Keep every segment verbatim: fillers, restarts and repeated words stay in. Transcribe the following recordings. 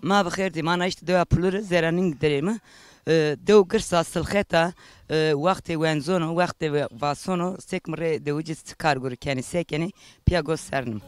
ما بخير دي ما نشت دو أبلور زرانين دريمة دو قرصة سلختا وقت وانزونو وقت واسونو سيك مرة دو جست كارغور كاني سيكني بياغو سرنم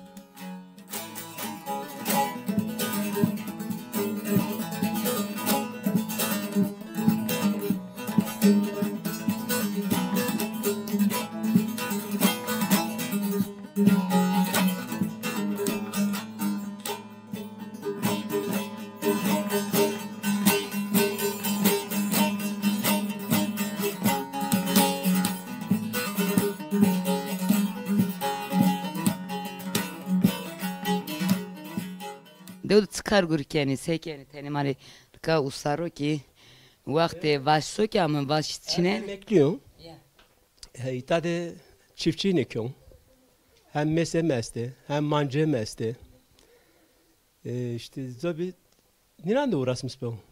دو تكار غور كاني سيكني تاني مالي كا usaro ki vakti başso ki ama baş içine bekliyor. İtade çiftçi ne kyon. Hem mesemeste, hem mancı meste. İşte zabi nirande uğraşmış bu.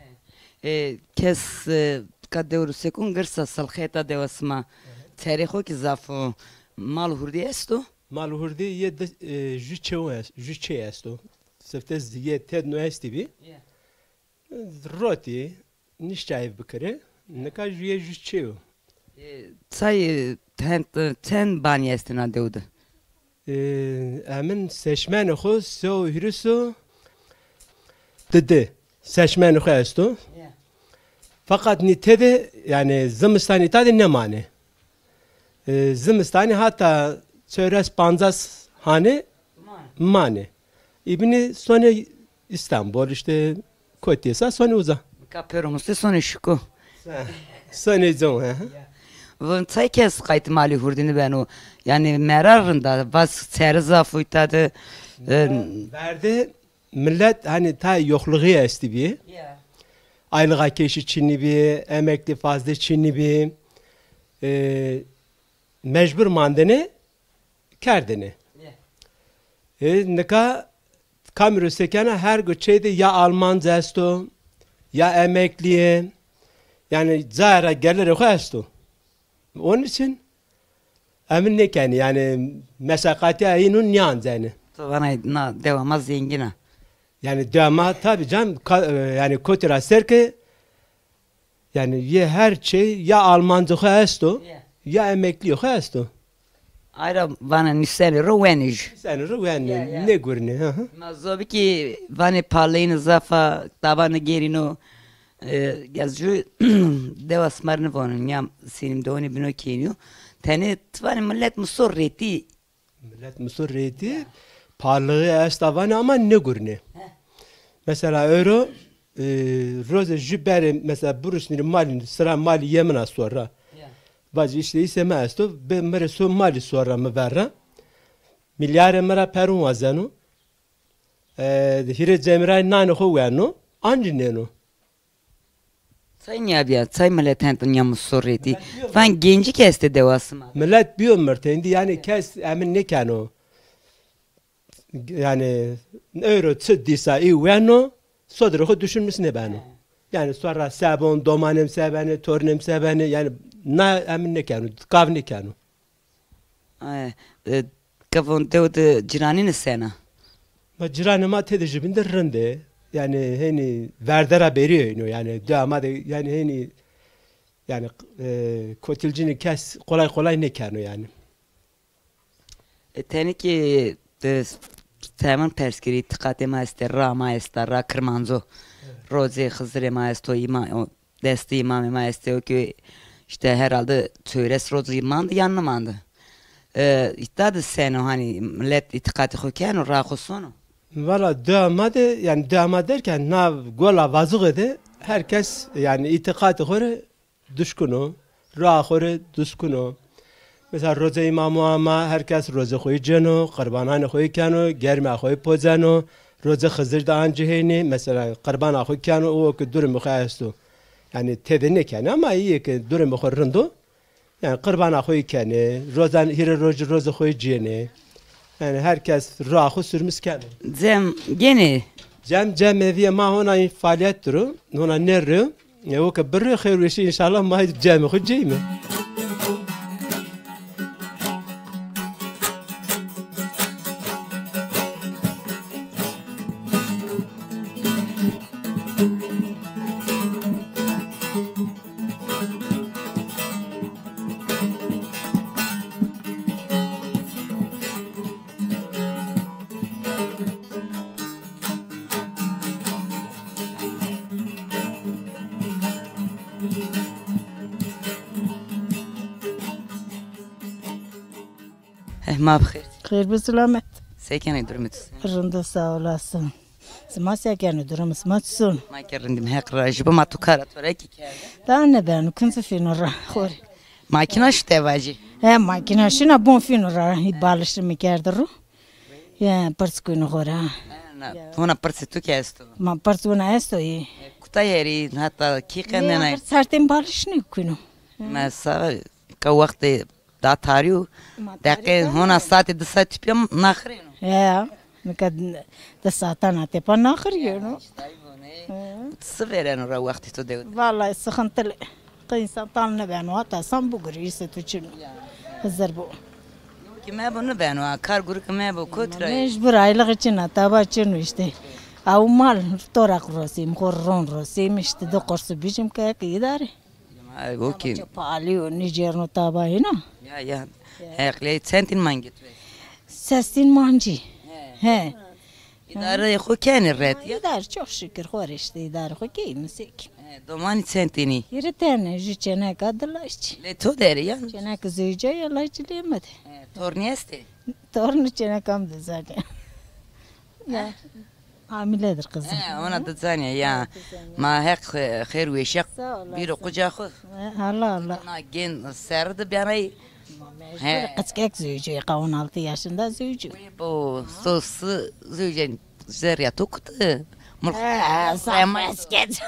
Kes kadevru sekun gırsa salkheta devasma tarixo ki zafo mal hurdi esto. Mal hurdi ye jüçe jüçe esto. Seftez ye ted no esti bi. Roti nişçayv bikare. Ne kadar ye jüçe. Say ten ten banyestina devdu. Emin seçmen xo so hiriso dedi. Seçmen xo esto. Fakat nitede yani zımistani tadı ne mane? Zımistani hatta çöres panzas hane mane. İbni sonra İstanbul işte Kotiyesa sonra uza. Kapıyormuş sonra şuko. Sonra zon ha. Vın çay kes kayıt mali hurdini ben o yani merarında bas serza fuytadı. Verdi millet hani ta yokluğu esti bir. Aylığa keşi Çinli bir, emekli fazla Çinli bir, e, mecbur mandene, kerdene. E, ne ka kameru sekene her göçeyde ya Alman zesto, ya emekliye, yani zahara geliri koyasto. Onun için emin ne kendi yani mesakati ayının yan zeni. Bana na devamaz zengina. Yani dama tabi canım yani kotira serke yani ye her şey ya Almanca hasto ya emekli hasto. Ayra bana niseni ruvenij. Sen ruven ne görünü ha? Mazobi ki bana parlayın zafa tabanı gerino yazıcı devasmarını vonun ya senin de onu bino keniyor. Tane tvari millet musurreti. Millet musurreti. Parlığı estavanı ama ne görünü? Mesela euro e, roze jüberi mesela burusniri mali sıra mali yemina sonra. Bazı işte iseme esto ben mere so mali sonra mı verra. Milyar mera perun vazenu. E, hire cemiray nane hovenu. Ancinenu. Say ne yapıyor? Say milletten dünya musurreti. Fan genci kesti devasıma. Millet bir ömürtendi yani kes emin ne kano. Yani euro tıddıysa iyi veno sodruhu düşünmüş ne beni. Yani sonra sabun domanem sebeni tornem sebeni yani na emin ne kanu kav ne kanu. Kavun devde ciranini sena. Ma ciranıma tedicibinde rende yani hani verdera beriyor yani dama yani hani yani e, kotilcini kes kolay kolay ne kanu yani. E, teni ki Temen perskiri tıkate maeste ra maeste ra kırmanzo roze hızre maesto ima desti imam maeste o ki işte herhalde çöres roze imandı yanlamandı. Eee ittadı sen o hani millet itikati hoken ra khosonu. Valla damadı yani damadı derken na gola vazıgıdı herkes yani itikati hore düşkunu ra hore düşkunu. Mesela roze imamı ama herkes roze koyu cano, kurbanane koyu kano, germe koyu pozano, roze hızır da anciheni, mesela kurbana koyu kano o ki durum koyastu. Yani tedene kano ama iyi ki durum koyundu. Yani kurbana koyu kano, rozan hire roze roze koyu cene. Yani herkes rahu sürmüş kano. Cem gene. Cem cem eviye ma hona faaliyet duru, hona nerre. Ya o ki birre xeyr inşallah ma cem koyu ceyme. mabxir. Hayır bir selamet. Sekene durumut. Rında sağ olasın. Sma sekene durum smatsun. Ma kerendim hekra jibo ma tukara tore ki kerde. Daha ne ben kunsu finora. Khori. Makina işte vaji. He makina şuna bon finora ibalıştı mı kerdiru. Ya parskunu khora. Ona parse tu kesto. Ma parsuna esto i. Kuta yeri hatta ki kendine. Sertem balışını kunu. Mesela ka vakti da tariu. Dakika hona saati de saat piyam nakhrin. Ya. Mekad da saatana te pa nakhriyo no. Sıveren ora vakti to devlet. Vallahi sıkıntılı. Kıysan tanrı ben o hata san bu gırıysa tuçun. Hazır bu. Kime bunu ben o kar guru kime bu kutra. Mecbur aylık için ataba için işte. Av mal torak rosim korron rosim işte de korsu bizim kayak idare. O ki. Palio Nijerno taba ina. Ya ya. Hekle sentin mangit. Sesin manci. He. İdare xo kendi ret ya. İdare çok şükür hor işte idare ho ki misik. Domani sentini. Yeri tane jüçene kadırla işte. Le to deri ya. Çene kızıca ya laciliyemedi. Tornieste. Torunu çene kamdı zaten. Ya. Hamiledir kızım. Ona da zanya ya. Ma hek khair ve şak. Bir kuca xo. Allah Allah. Na gen serdi byanay. He. Kaçkek zücü on altı yaşında zücü. Bu sosu zücen zerya tuktu. He, samasket.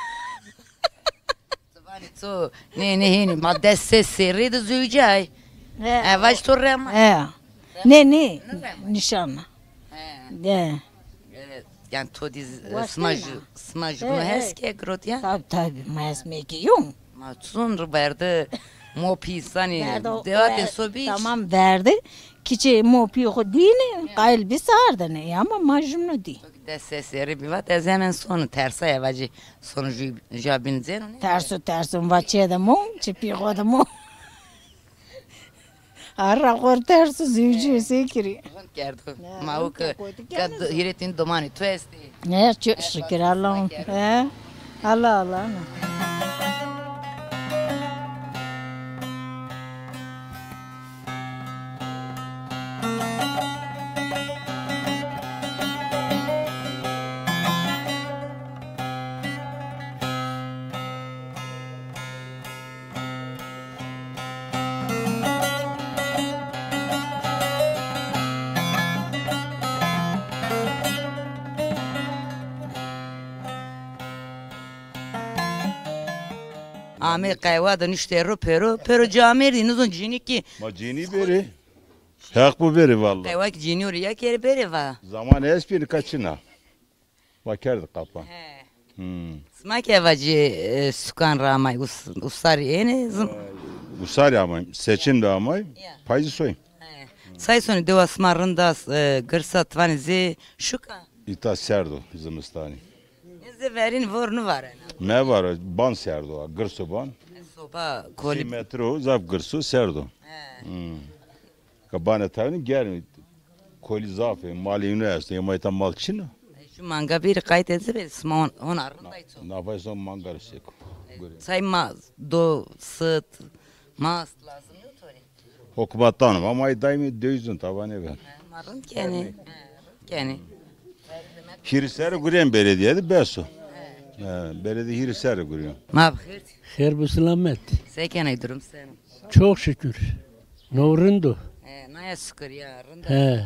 So ne ne hini madde sesleri de zücay. He. Avaş torrema. He. Ne ne? Nişanlı. He. Yani to diz smaj smaj bunu heske grot ya. Tabii tabii. Mas meki yung. Ma sun verdi. Mo pisani. Devate sobi. Tamam verdi. Kiçi mo piyo dini. Kayıl bir sardı ne ama majumnu di. De sesleri bir vat ezemen sonu tersa evacı sonucu jabin zeno ne? Tersu tersu vaçe de mo. Çipiyo da mo. Arra kor tersu zücü sekiri. Gerdo. Ma o que kad hiretin domani tu este. Ne çok şükür Allah'ım. He. Allah Allah. Amir kaywa da niştero pero pero camir di nuzun cini ki. Ma cini beri. Hak bu beri vallahi. Kaywa ki cini oraya kere beri va. Zaman espri kaçına. Bakardı kapa. He. Hmm. Smak evacı sukan ramay us usari ene zım. Usari ama seçin de ama payı soy. Say sonu deva smarında gırsat vanizi şuka. İta serdo zımistani. Neze verin vornu var. Me var ban serdo, gırsı ban. Soba Bir koli. metro zaf gırsı serdo. Hmm. Kabane tavni gelmi. Koli zafı mali üniversite yamayta mal çino. Şu manga bir kayıt etse be smon onarındaydı. Ne yapayım mangar seko. Say ma do sıt mas lazım yok öyle. Okubattanım ama daimi dövizin tabanı ben. Marın keni. Keni. Hiriseri guren belediyede beso. He, belediye hiriseri guren. Mabhir. Her bu selamet. Sekene durum sen. Çok şükür. Novrundu. E naya şükür ya rında. He.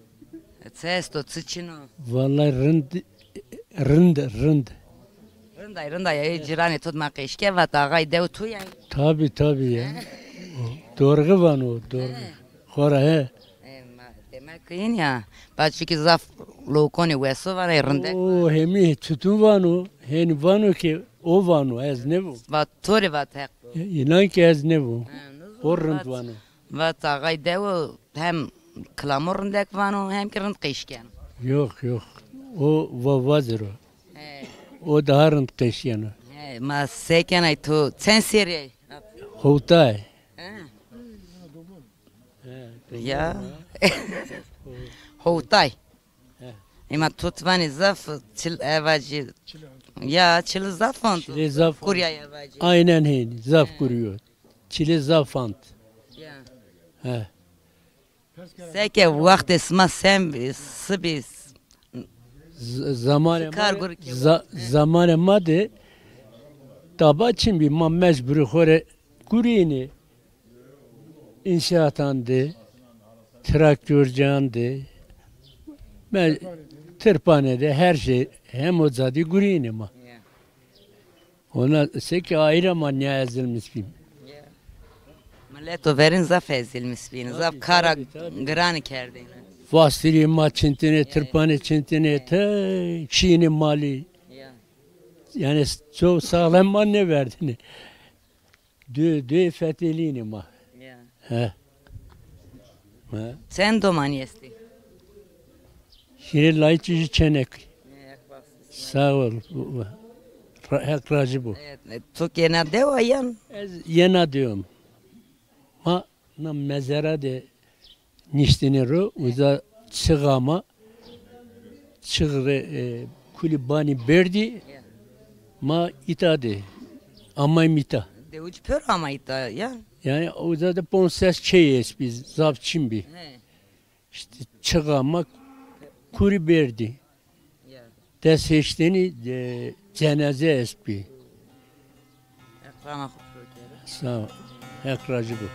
Cesto tsiçino. Vallahi rınd rınd rınd. Rında rında ya cirane tutma keşke va tagay dev tu ya. Tabi tabi ya. Doğru van o doğru. Hora he. Demek ki ya. Başki zaf lokoni veso var rında. O hemi tutun van o. Heni van o ki o van o ez ne bu? Va tori va tek. İnan ki ez ne bu? O rınd van o. Va tagay dev hem klamor rındek vano hem ki rınd keşken. Yok yok. O va vazir o. O daha rınd keşyan o. Ma sekene tu sen seri. Hovtay. Ya. Hovtay. Ima tutvani zaf çil evacı. Ya çil zafant. Çile zaf. Kurya evacı. Aynen heni. Zaf kuruyor. Çile zafant. Ya. He. Seke vakti sma sen sıbis. Zamanı Kar gur ki. zamanı madı taba için bir ma mecburi hore kurini inşaatandı, traktörcandı, me tırpanede her şey hem o zadi kurini ma. Ona seki ayrı ma ne ezilmiş bir. Milleto verin zaf ezilmiş bin. Zaf kara granı kerdin. Vastiri ma çintine, tırpanı çintine, te Çin'i mali. Yani çok sağlam ma ne verdin? Dö dö feteliğini ma. He. He. Sen domaniyesti. Şimdi layıkçı çenek. Sağ ol. Hak razı bu. Türkiye'ne de o yan. Yena diyorum. Ma na mezara de niştini ro uza çığama çığırı e, kulibani berdi ma itade ama mita. De uç pör ama ita ya. Yani uza da ponses çeyes biz zavçim bir. İşte çığama kuri berdi. Des heşteni de cenaze espi. Ekrana kupru. Sağ ol. Hak razı bu.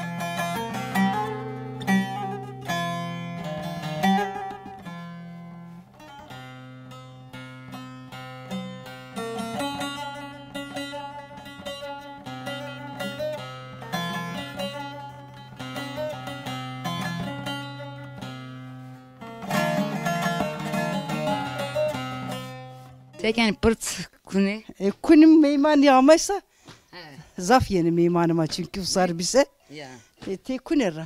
Teken pırt kuni. E, kunim meyman yağmaysa zaf yeni meymanıma çünkü usar bize. Ya. E, te kunera.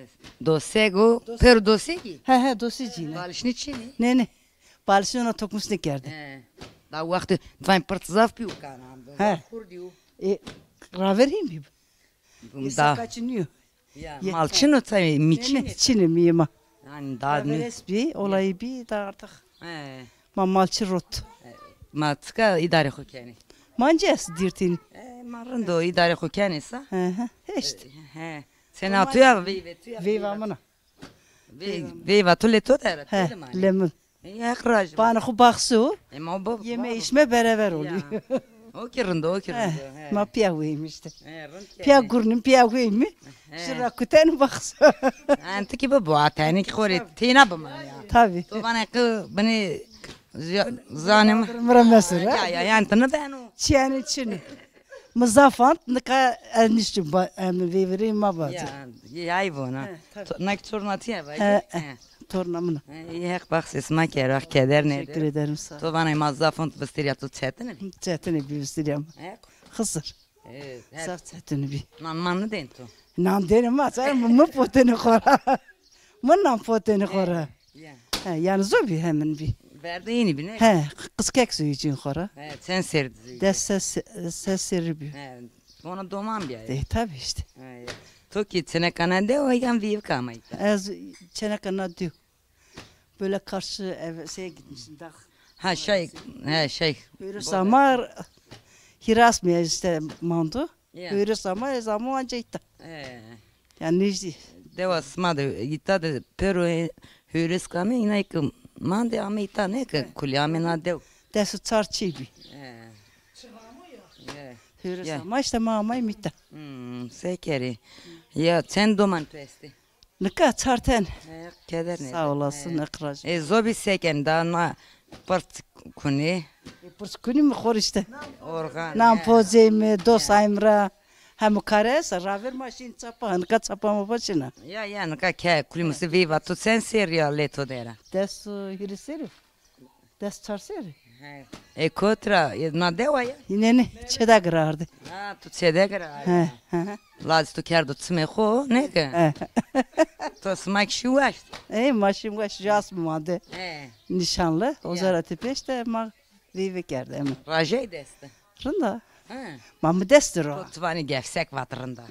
Dosego, per dosegi. He he dosicine. Balışni çini. Ne ne. Balsiyona tokmuş ne kerdi. Da vakti tvayn pırt zaf piu kanam. He. E, ravereyim bir. E, Da. kaçınıyor. Ya. Ye- Malçino tabi Ne miçini. ne. Çini miyema. Yani daha ne? Raveres bir olayı bir da artık. He. Ma malçı rot. Matska idare hokeni. Mancas dirtin. E marando idare hokeni sa. He he. He işte. He. Sen atuya ve ve tuya. Viva mana. Ve ve va tole to da. He lemon. Ya khraj. Bana ku baksı E ma bab. yeme içme beraber oluyor. O kirinde o He. kirinde. Ma piyavuyum işte. He. rın- Piyav gurnin piyavuyum mi? Şıra kuten baksı. Anti ki bu atani ki khore tina bama ya. Tabii. To bana ki beni zanim. Mıra mesela. Ya ya yani tını ben o. Çiğne çini. Mızafant nika elniştim ba emin vereyim ma bazı. Ya ya bu na. Nak çornatiye var. He. Tornamına. Yak bak sesma kerak keder Teşekkür ne? ederim sağ ol. To bana mazafont vestiria tu çetene. Çetini bir istiriyam. Hızır. Evet. Sağ çetini bir. Nan manı dento. Nam derim ma sen mı poteni kora. Mı nam poteni kora. Ya. He yani zor bir hemen bir. Verdi yeni bir ne? He kız kek suyu için kora. Evet sen serdi. Des ses ses seri bir. Evet. Ona doman bir ay. De tabii işte. Evet. To ki sene kanade o yan viv kamay. Az çenekana diyor. Böyle karşı ev şeye gitmişsin daha. Ha şey, ha şey. Böyle samar hiras mı işte mandu. Ya. Böyle samar zaman ancayta. Ee. Yani neydi? Deva smade ita de pero hüres kame ina ik mande ame ita ne ke kulyame na dev. Desu çarçı bir. Ee. Evet. Böyle Ya. samar işte mamay mita. Hmm, sekeri. Ya sen doman testi. Ne kadar çarten. Evet, keder ne? Sağ olasın akraj. E zobi seken da na part kuni Pırs günü mü kor işte. organ. Nam pozemi dosaymra. Hem kares raver maşin çapa hanka çapa mı başına. Ya ya nka ke kulimusi viva tu sen seria leto dera. Desu hiriseri. Des çarseri. E contra na deva ya. Yine ne çeda grardı. Ha tu sede gara. He he. Laz tu kerdo tsmeho ne ke. he. To smak şuaş. Ey maşim baş jas mı madde. E. Nişanlı. O zara tepeşte ma vive kerdi ama. Rajay deste. Rında. Ha. Ma mı destir o. Tutvani gevsek vatrında.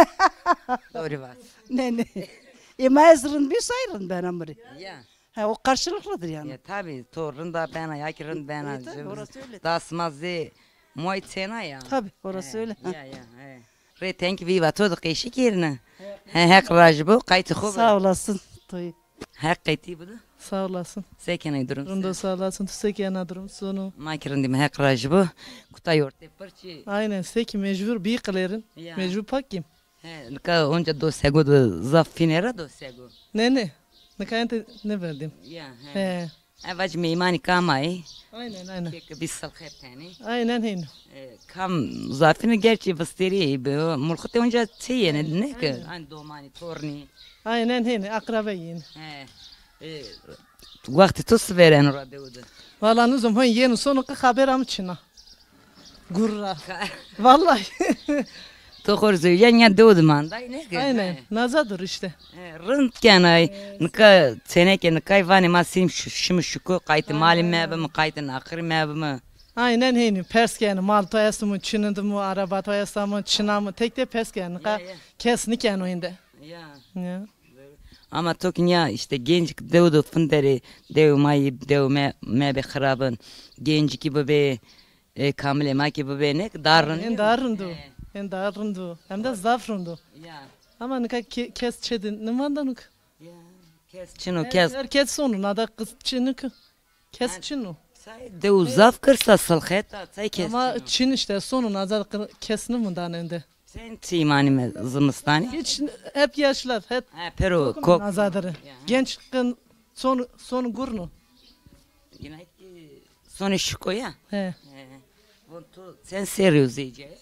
Doğru var. Ne ne. E ma ezrin bir sayrın ben amri. Ya. Ha o karşılıklıdır yani. Ya tabi torunda ben ayakırın ben Evet, tabii, orası öyle. Das mazzi moy cena ya. Tabii orası öyle. Ya ya. he. Retenk viva todo kişi yerine. Hek rajbu kayıtı Sağ خوب. olasın. Toy. Hek kayıtı bu da. Sağ olasın. Sekenay durum. Rında sağ olasın. Tüseki durum sonu. Ma kirindim hek rajbu. Kutay orta parçı. Aynen seki mecbur bir kalerin. Ya. Mecbur pakim. He, Nika onca dosyago da zafinera dosyago. Ne ne? Ne kayente ne verdim? Ya. He. He. Evaj meymani kamay. Aynen aynen. Kek bir salkhet tani. Aynen hin. Kam zafini gerçi vasteri. Mulkate onca tiyene ne ki? An domani torni. Aynen hin. Akrabeyin. He. Vakti tus veren orada udu. Vallahi nuzum hon yeni sonu ka haberam çina. Gurra. Vallahi. Tohor züyen ya doğdu manday ne ki? Aynen. Nazadır işte. Rınt kenay. Nika seneke nika vani masim şimi şuku kayıtı malim mebim kayıtı nakır mebim. Aynen hin. Perskeni mal toyası mı çinindi mu araba toyası mı çina mı tek de perskeni ka kesniken oyunda. Ya. Ya. Ama tokin ya işte genç doğdu fınderi dev mayı dev me mebe xarabın genç gibi be kamile ma gibi be ne darın. En darındı. En darındı. Hem de zafrındı. Ya. Ama ne kadar kes çedin. Ne mandanık? Ya. Kes çino kes. Herkes sonu nada kız çinük. Kes çinu. Say dev zaf kırsa salxeta say kes. Ama çin işte sonu nada kesini mi danende? Sen timani me zımstani. Hiç hep yaşlar. Hep Ha pero kok. nazadarı. Genç kın son son gurnu. Yine ki sonu şuko ya. He. Vontu sen seriyoz iyice.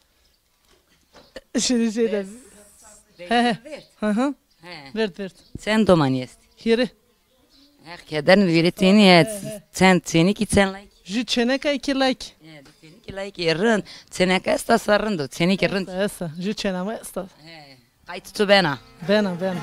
Şimdi şeyde. He he. Hı hı. He. Vert vert. Sen domaniyest. Hiri. Herkeden veritini ya sen seni ki sen like. Jü çeneka iki like. Ya seni ki like yarın seni kasta sarındı seni ki rın. Esa. Jü çenama esta. He. Kayıt tu bena. Bena bena.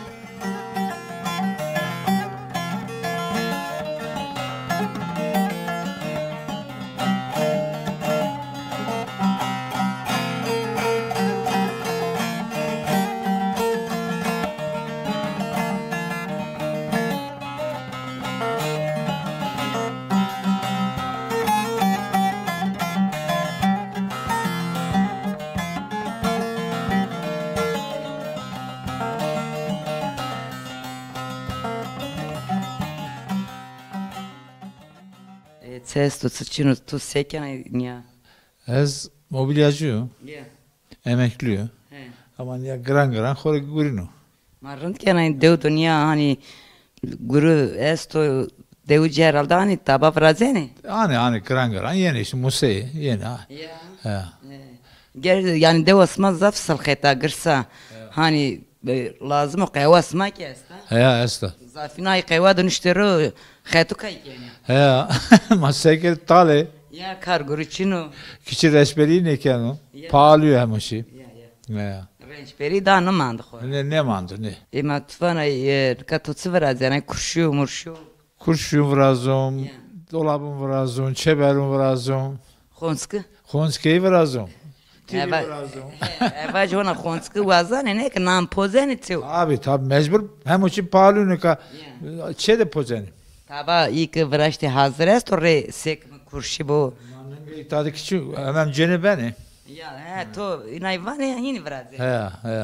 Ses tu sıçını tu seken ya. Ez mobilyacıyım, Ya. emekliyim. He. Ama ya gran gran hore gurino. Marrant kenay dev dünya hani guru esto dev ceralda hani taba frazeni. Hani hani gran gran yeni işte museyi yeni ha. Ya. He. Ger yani dev asma zaf salxeta gırsa hani lazım o qewa asma ki esta. He esta. Zafina qewa dönüştürü xetu kay yani. He. Masaya tale. Ya kar guru çino. Küçük resberi ne kano? Pahalıyor hem o şey. Ya ya. He. Renç peri da ne mandı xo. Ne ne mandı ne? Ema tufana katotsu vrazeni kurşu murşu. Kurşun vrazom, dolabım vrazom, çeberim vrazom, Xonskı. Xonskeyi vrazom. Eva. Eva jona xonskı vazane ne ki nam pozeni tsu. Abi tabi mecbur hem o için pahalıyor ne ka. Çe de pozeni. Taba ilk vraşte hazır est orre sek kurşu bu. Tadı küçük hemen cene beni. Ya he to inayvane yine vraze. He he.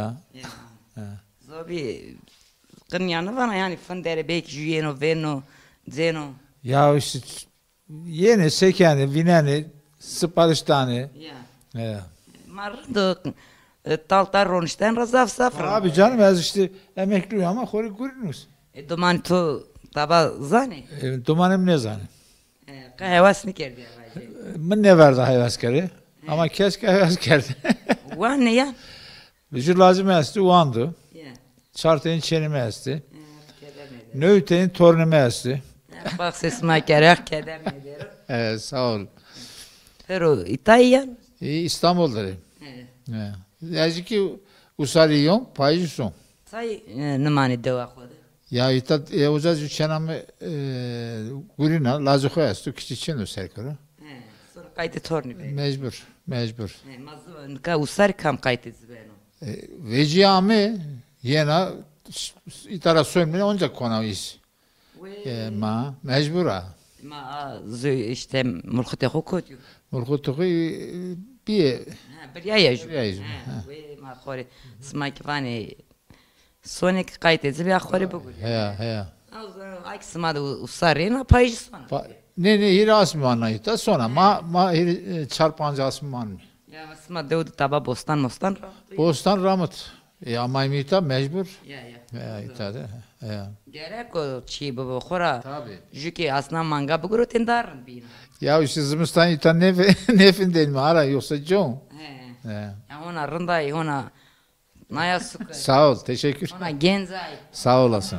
Zobi qınyanı vana yani fındere belki juyeno veno zeno. Ya işte yeni sekeni, vineni, sipariştani. Ya. He. Mardı taltar ronişten razaf safra. Abi canım ez işte emekliyim ama hori kurinus. E doman to taba zane. E, dumanım ne zannı? Ka hevas ne kerdi? Ben ne verdi hayvaskeri? Ama keşke hayvaskerdi. Wan ne ya? Vücut lazım esti uandı. Ya. Çartayın çenime esti. Nöyteyin tornime esti. Bak sesime gerek kedem ederim. Evet sağ ol. Pero İtalyan. E, İstanbul'dayım. Evet. Yazıki usariyom, paycısın. Say ne mani deva kodu. Ya itat e uzaz çename e, gurina lazıko esti küçük çenu serkara. Sonra kaydı torni be. Mecbur, mecbur. Mazı ka usar kam kaydı zbeno. E, veciyame yena itara sömne onca kona is. E, ma mecbura. Ma zü işte murkhte kokutu. Murkutuğu bir Bir ya yaju. Ya yaju, Ve ma khori smakvani sonik kaytezi bir khori bu. he he. Ay smada usarena payjısana. Pa- Ne ne hir asmanı da sonra ma ma hir çarpancı asman mı? Ya smada devdu taba bostan mostan. Bostan Ramut. E ama imita mecbur. Ya ya. Ya itadı. Ya. Gerek o çi bu khora. Tabii. Juki asna manga bu groten darın bin. Ya işte zımıstan ita ne nefin değil mi? Ara yoksa John. He. He. Ya ona rınday ona naya suk. Sağ ol, teşekkür. Ona genzay. Sağ olasın.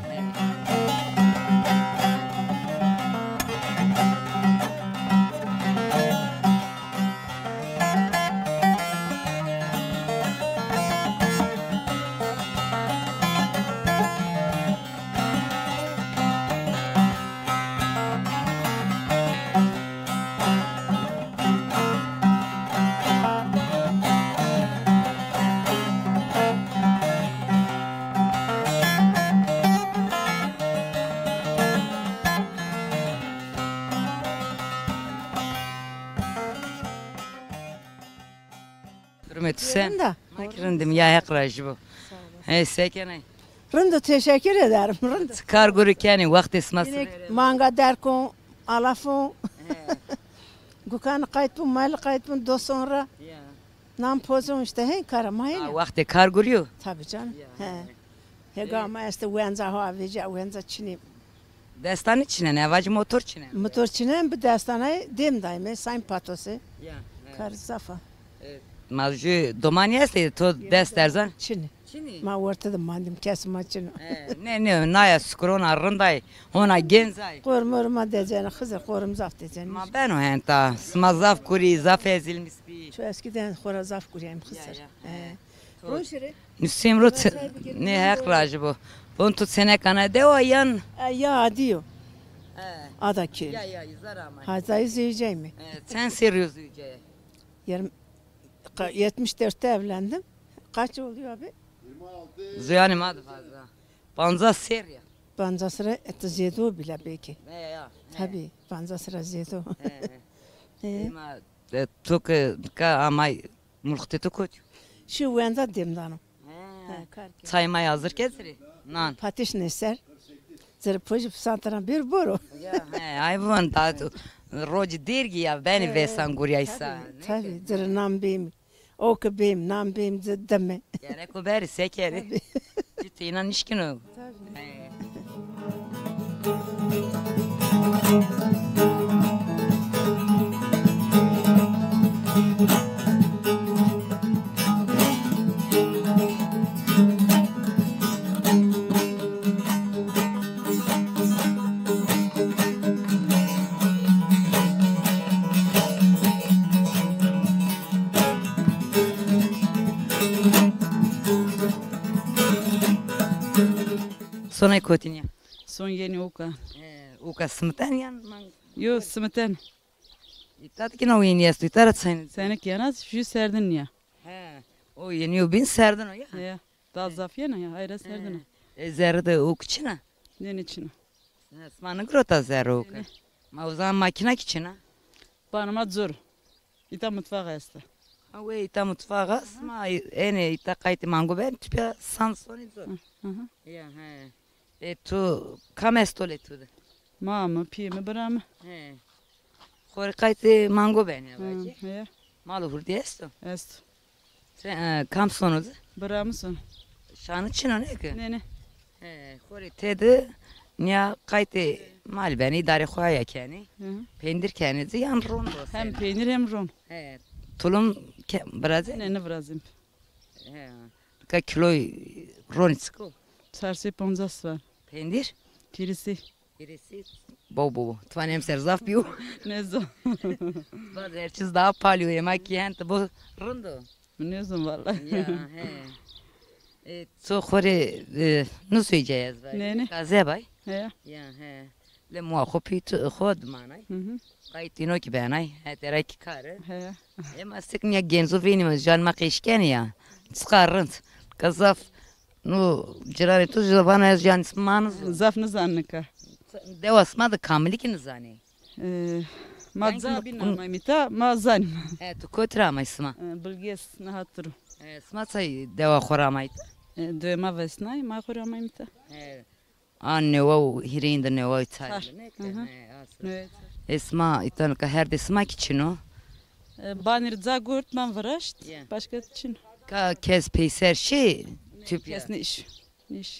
Hürmet sen. Rında. Makirındım ya yakraj bu. He sekene. Rında teşekkür ederim. Rında. Kar guru kani vakt esması. Yine manga derkon, alafon. Gukan kayıtpun, mal kayıtpun do sonra. Nam pozon işte hen karamayın. Vakti kar guru. Tabii canım. He. Hegama este wenza hava veja wenza çini. Destan içine ne vacı motor içine. Motor çini bir destanay dem daime sayın patosu. Ya. Kar zafa. Mazju domanyası to desterzan. Çini. Çini. Ma ortada mandim kesma çini. Ne ne naya skrona rınday ona genzay. Kormorma diyeceğine kızı korum zaf diyeceğine. Ma ben o henta smazaf kuri zaf ezilmiş bir. Şu eskiden xora zaf kurayım kızır. He. Roşere. Nüsim rut ne yakraj bu. Bunu tut sene kana de o yan. Ya diyor. He. Ada ki. Ya ya izar ama. Hazayı ziyeceğim mi? Sen seriyoz yüce. Yarım ka- yetmiş dörtte evlendim. Kaç oluyor abi? Ziyani madı fazla. Banza seriya. Banza sıra eti zedo bile belki. Ya ya. Tabii banza sıra zedo. He. Ma tuk ka amay mulkti tukut. Şu venda demdanım. He, kar ki. Çayma hazır kesiri. Nan. Patiş neser. Zır pojip santran bir boru. Ya he ay bu anda roji dergi ya beni vesan guriyaysa. Tabii zır nam bim. Oku bim nam bim zır deme. Gerek o beri sekeri. Ciddi inan işkin o. Tabii. Sonra kotinya. Son yeni uka. Uka smeten yan. Yo smeten. İtat ki na uyni yastu itarat sen. Senek yanaz şu serdin ya. He. O yeni bin serdin o ya. Ya. Daha zafiyana ya hayra serdin. E zerde ukçina. Ne için? Smanı grota zerde uka. Ma o zaman makina kiçina. Bana zor. İta mutfağa este. Awe ita mutfağa ma ene ita kayti mango ben tipya sansoni zor. Hı hı. Ya he. E tu kamestole tu. Mama piyeme bıram. He. Khor kayti mango ben ya bacı. Ya. Malu hurdi esto. Est. Sen kam sonu. Bıram son. Şanı çino ne ki? Ne ne? He. Khori tedi. Nya kayti mal ben idare khoya kani. Pendir kani ziyan rondo. Hem peynir hem ron. He. Tulum brazil. Ne ne brazil. He. Ka kilo ronitsko. Sarsı ponzas var. Pendir. Tirisi. Birisi bo bo. Tvanem serzaf piu. Ne zo. Baz herçiz daha palio yemek yiyen bu rondo. Ne zo vallahi. Ya he. E so khore nu söyleyeceğiz bay. Ne ne? Kaze bay. He. Ya he. Le mo khopit khod manay. Hı hı. Kaytino ki benay. Hatera ki kare. He. Ema sıknya genzo venimiz can makişken ya. Çıkarınt. Kazaf nu cirane tu jabana ez can ismanız. Zaf ne zannika. Devasma da kamili ki nizani. Ee, Ma zabi na mamita ma zanim. E tu kotra ma isma. Bilges na hatru. E isma say deva khoramayt. De ma vesnay ma khoramayta. E anne o hirinde ne o itsal. Evet. Isma itan ka her isma kiçino. Banir zagurt man varaşt. Başka için. Ka kes peyser şey tüp kes ne iş. Ne iş.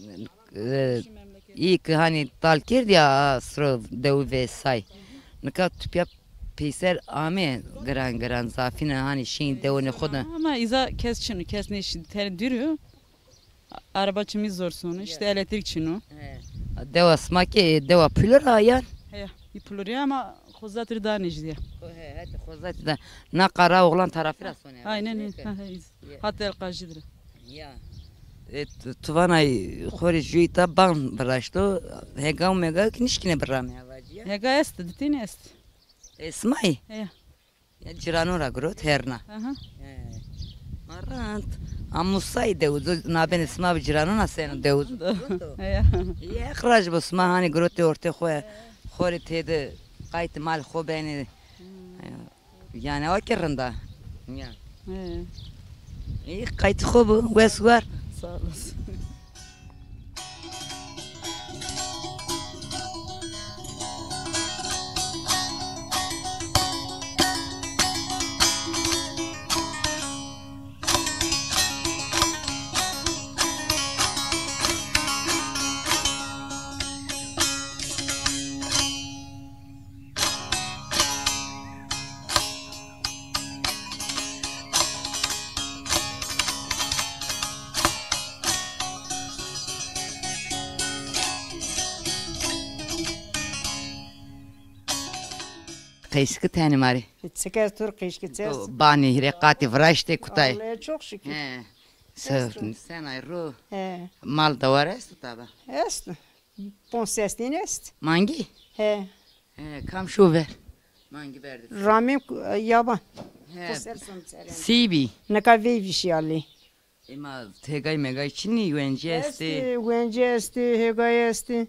İlk hani talkir ya sro dev ve say. Nka tüp ya peyser ame gran gran zafine hani şeyin dev ne khoda. Ama iza kes için kes ne iş. Ter dürüyor. Araba çimiz zor sonu. İşte elektrik için o. Deva smaki deva pülür ayan. He, ipulur ya ama khozatır da necdiye. He, hadi khozatır da na qara oğlan tarafı ra sonu. Aynen. Hatta el qajidir. Ya. Et tuvanay khori juita ban braşto hega mega knişkine bram ya vaji. Hega est, ditin est. Esmay. He. Ya cirano ra grot herna. Aha. He. Marant. Amusay devuz na ben isma bi cirano na sen devuz. He. Ya khraj bas ma hani grot orte khoya khori tede qayt mal kho beni. Yani o kerranda. Ya. He. İyi qayt kho bu wes var. Sağ olasın. Kayıskı tane mari. Seker tur kışkıtsız. Bani hirekati vraşte kutay. Allah'a çok şükür. He. Sır sen ayru. He. Mal da var est taba. Est. Ponsestin est. Mangi? He. He, kam şu ver. Mangi verdi. Ramim yaban. He. Sibi. Ne kadar vişyali. Ima tegay megay çini vence esti. Esti, vence esti, hegay esti.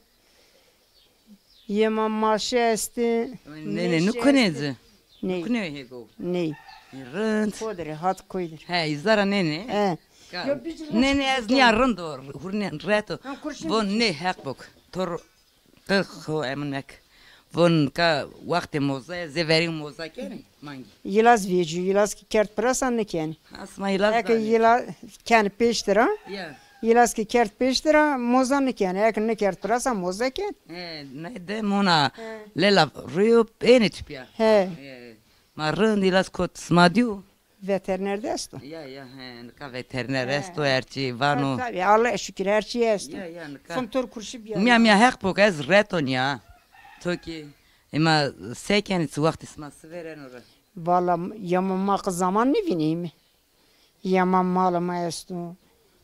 Yema maşe esti. Ne ne nukunezi? Ne? Nukune hego. Ne? Rınt. Kodre hat koydur. He, izara ne ne? He. Ne ne ez niya rındor. Hurne reto. Von ne hak bok. Tor kho emenek. Von ka vakti moza zeverin moza kene mangi. Yılaz veci, yılaz ki kert prasan ne keni. Asma yılaz da. Eke yılaz keni peş lira. Ya. Yılaz ki kert peş lira moza ne keni. Eke ne kert prasan moza keni. He, ne de mona lela rüyo eni tüpya. He. Ma rınd yılaz kot smadyu. Veteriner de esto. Ya ya he, ka veteriner esto erçi vano. Tabii Allah'a şükür her şey esto. Ya ya ka. Fontor kurşu bir. Mia mia hak bok ez reton ya. Toki ima seken su vakti sması veren ora. Valla yamamak zaman ne bileyim. Yamam malama esto.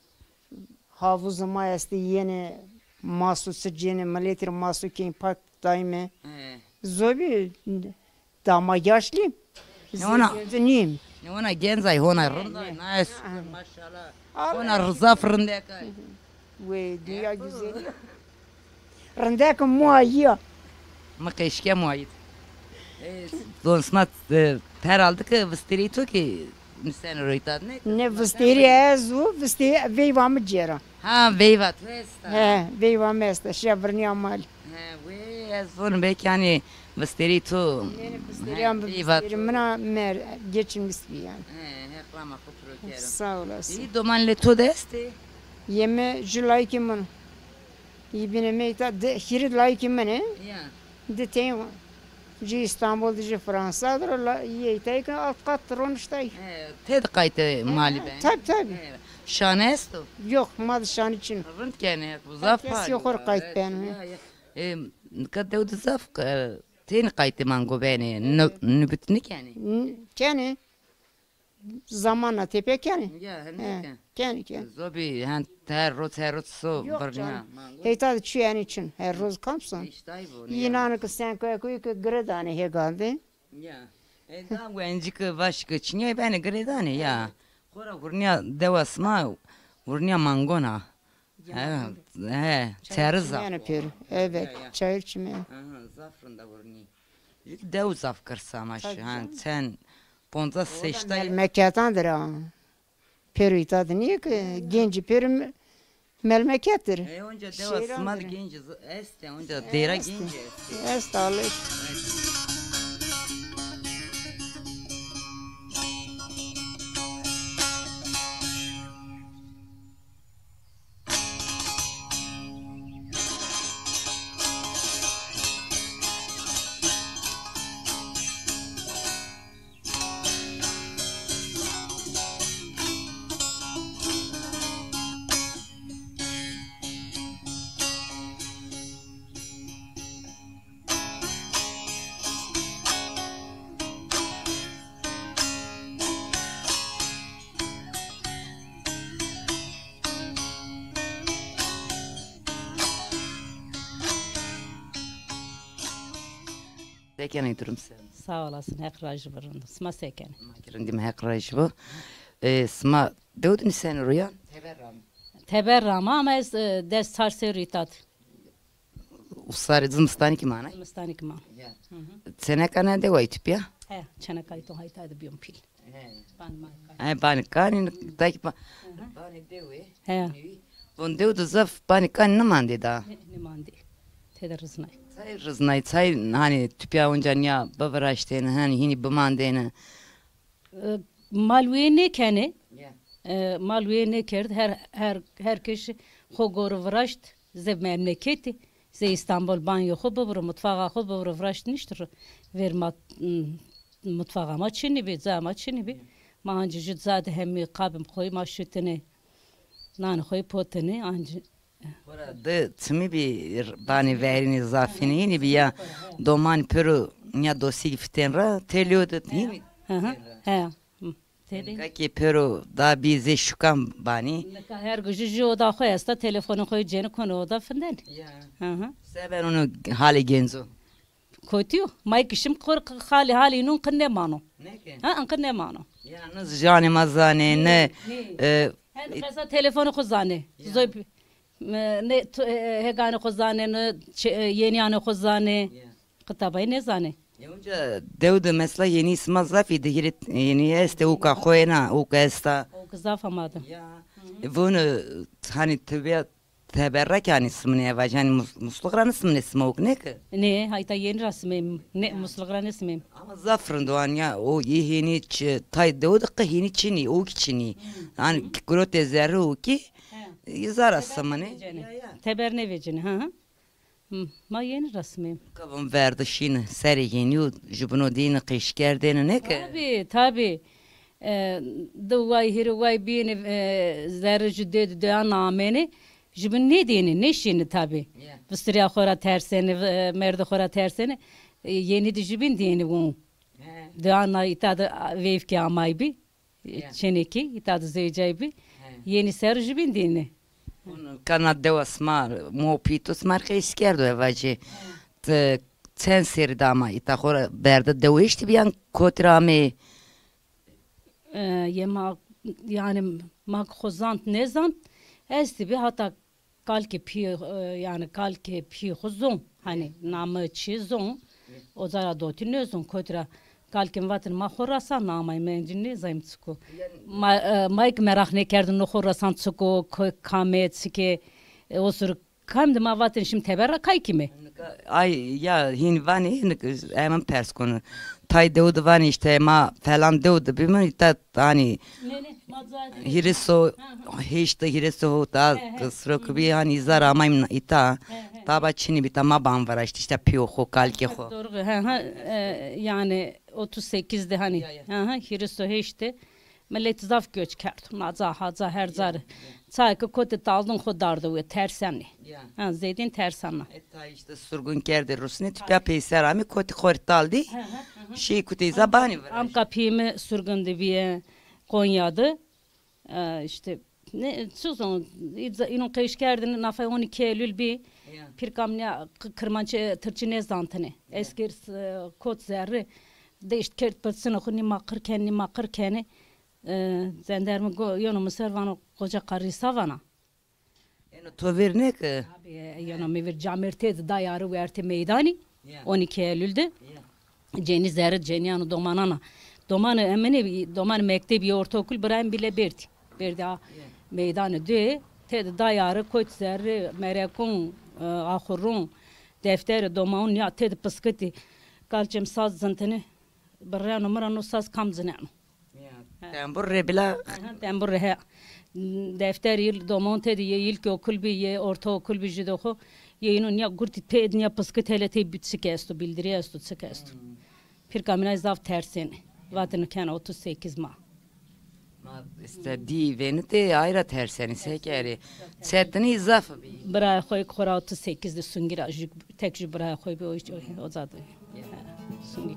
Havuzuma esto yeni masu sıcını milletir masu kim pak daime. Zobi dama yaşlıyım. Ona neyim? Ona genzay hona rında nice maşallah. Ona rıza fırında kay. Ve dünya güzeli. Rında muayya. Ma keşke muayit. Don smat herhalde ki vistiri to ki sen roitad ne? Ne vistiri ezu vistiri veyvam cera. Ha veyvat vesta. He veyvam esta şevrni amal. He ve ezun bek yani vistiri to. Ne vistiri am vistiri mena mer geçin vistiri yani. He reklama kupro kero. Sağ olasın. İyi domanle to deste. Yeme julay kimin. Yibine meyta de hirid lay kimin. Ya. De tem de İstanbul de Fransa da yeytay ki alt kat ronuştay. Ted kayte mali ben. Tabii tabii. Şane esto. Yok mad şan için. Rınt kene bu zaf Kes yok kayıt ben. E kad de zaf ten kayte mango beni nübütnik yani. Kene zamana tepe kene. Ya hem kene kene. Zobi han ter rot her rot so barnya. Heyta çiyen için her roz kamsan. Yinanı ki sen koy koy ki gredane he galdi. Ya. E da wenci ki başka çinye beni gredane ya. Kora gurnya devasma gurnya mangona. He, he, terza. Yani pür. Evet, çay içme. Aha, zafrında gurni. Dev zaf kırsam aşı. Han sen bonza seçti. Memleketandır ha. Perüytadı niye ki? Genci perü memlekettir. E onca deva smad genci este onca dera genci. Este alış. Sekene durum sen. Sağ olasın, hek rajı varında. Sma sekene. Makirin hek rajı bu. Sma devdin sen rüyan? Teberram. Teberram ama ez dest sarsı ritat. Usarı zımstani ki mana? Zımstani ki mana. Sene kana de vaytip ya? He, çene kayto haytaydı biyom pil. He, bani kani daki pa. Bani dewe. He. Bon devdu zaf bani kani ne mandi da? Ne mandi. Teder rıznay. Say rıznay, say hani tüpya oncan ya babaraştene hani hini bımandene. Malviye ne kene? Malviye ne kerdi? Her her herkes xogor vraşt ze memleketi. Ze İstanbul banyo xo babro mutfağa xo babro vraşt niştir. Vermat mutfağa ma çini bi zama çini bi. Mancı jit zade hemi qabim xoy maşutene. Nan xoy potene ancı. Burada timi bir bani verini zafini yine bir ya doman peru ya dosi giftenra teliodu değil mi? Hı he. Kaki peru da bize şukan bani. Her gücü o da koyasta telefonu koy ceni konu o da finden. Hı hı. Seven onu hali genzo. Koytuyor. May kişim kor hali hali nun kınne mano. Ne ki? Ha kınne mano. Yalnız jani mazane ne? Hem kasa telefonu kuzane. Zoy ne hegane kuzane ne yeni anı kuzane. Kıtabay ne zane. Yonca devde mesela yeni isma zafi de girit yeni este uka koyena uka esta. O kızaf amadım. Bunu hani tebe teberrak yani ismini evaj yani muslukran ismini ismi ok ne ki? Ne hayta yeni rasmim ne muslukran ismim. Ama zafrın doğan ya o yeni tay devde kıyini çini o çini. Yani grote zerre o ki yazar asmani. Teber ne vecini ha? Ma yeni rasmim. Kabım verdi şini seri yeni jubunu dini kışkerdeni ne ki? Tabi tabi. Duvay hiruvay bini zerre jüdde de anameni. Jubun ne dini ne şini tabi. Vıstırya xora terseni merde xora terseni yeni de jubun dini bu. De ana itadı vevki amay bi. Çeneki itadı zeycay bi. Yeni ser jubun dini. Kana deva smar mopito smar que esquerdo evaji sen seri dama ita xora berde devo işte bir an kotrame yema yani mak xozant nezant esti bir hatta kalki pi yani kalki pi xozon hani namı çizon o zara doti nezon kotra kalkim vatın ma xorasa namay mencinni zaymtsko mayk merak ne kerdin no xorasan tsko kamet ske osur kamdı ma vatın şimdi teberra kay kimi ay ya hin vani hemen pers konu tay devdu vani işte ma falan devdu bimen ita hani hiriso işte hiriso ta srok bi hani zara maym ita taba çini bir tama ban var işte işte piyoxo kalki xo doğru ha yani otuz sekizde hani ha hiriso işte millet zaf göç kerdi naza haza her zar çayka kote taldın xodardı ve tersani ha zedin tersana etta işte surgun kerdi rusne tüpya peyserami kote xortaldı şey kote zabani var am kapimi surgundu bir Konya'da işte ne suzon inun kayışkerdin nafay on iki Eylül bir pirkamnya kırmançı tırçine zantını eski kod zerri de işte kert pırsın ni makır kendi makır kendi zendermi yonumu servano koca karısa vana yani to verne ki abi yonumu ver camirtez dayarı verti meydani on iki Eylül'de Ceni zerre ceni anı domanana. Domanı emeni doman mektebi ortaokul bırakın bile berdi. Berdi a meydanı de te dayarı koç zerre merekun ahurun defteri doman ya te pıskıti kalçem saz zantını برای نمره نو ساز کم زنم. تنبور ربلا. تنبور ره. دفتر یل دومان تدی یل که okul bir ye orta okul bir jide ho yeyinun ya gurti ped ya pıskı telete bitsi kesto bildiriyor sto kesto. Bir kamera zav tersen. Vatını kan otuz sekiz ma. Ma istedi venite ayrı terseni sekeri. Çetini izaf bi. Bırak koy kora otuz sekizde sungira tek bırak koy bir o o zaten. Sungi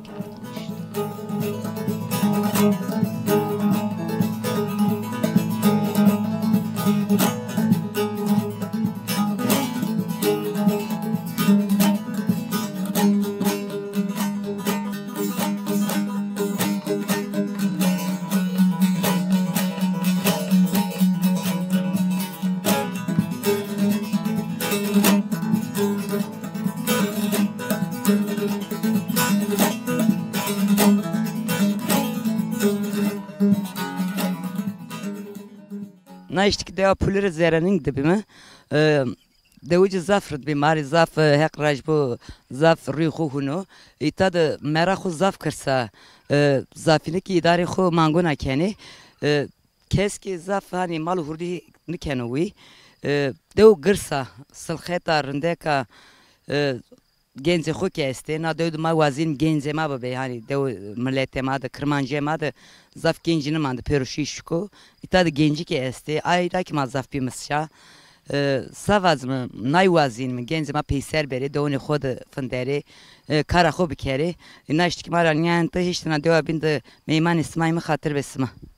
Na işte ki deva pulları zerenin dibi mi? Devucu zafrıd bir mari zaf hek rajbu zaf rüyxu hunu. İta da meraxu zaf kırsa zafini ki idari xu manguna keni. Keski zaf hani malu hurdi nikenovi. Dev gırsa sılxeta rindeka genze xu kesti. Na dev ma wazin genze ma babe hani dev millete ma da kırmanje ma da zaf gencini mandı peruşi şuko. İta da genci kesti. Ayda ki ma zaf bir misşa. سواز من نایوازین من گنز ما پیسر بری دونی خود فندری کار خوب کردی نشتی که ما را نیان تا هیچ تنها دو بند میمان اسمای ما خاطر بسمه